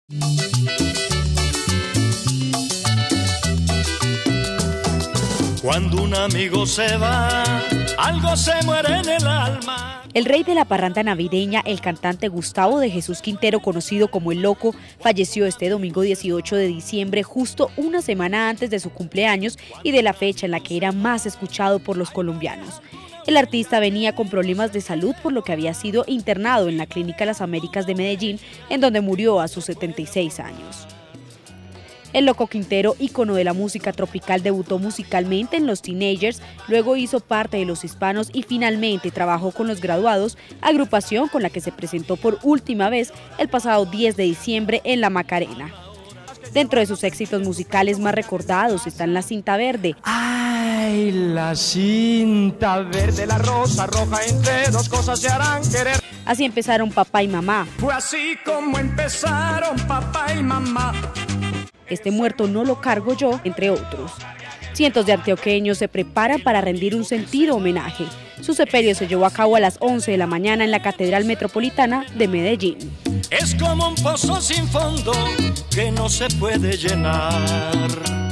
Cuando un amigo se va, algo se muere en el alma. El rey de la parranda navideña, el cantante Gustavo de Jesús Quintero, conocido como El Loco, falleció este domingo 18 de diciembre, justo una semana antes de su cumpleaños y de la fecha en la que era más escuchado por los colombianos. El artista venía con problemas de salud, por lo que había sido internado en la Clínica Las Américas de Medellín, en donde murió a sus 76 años. El Loco Quintero, ícono de la música tropical, debutó musicalmente en Los Teenagers, luego hizo parte de Los Hispanos y finalmente trabajó con Los Graduados, agrupación con la que se presentó por última vez el pasado 10 de diciembre en La Macarena. Dentro de sus éxitos musicales más recordados están La Cinta Verde. ¡Ay, la cinta verde, la rosa roja, entre dos cosas se harán querer! Así empezaron Papá y Mamá. Fue así como empezaron Papá y Mamá. Este muerto no lo cargo yo, entre otros. Cientos de antioqueños se preparan para rendir un sentido homenaje. Su sepelio se llevó a cabo a las 11 de la mañana en la Catedral Metropolitana de Medellín. Es como un pozo sin fondo que no se puede llenar.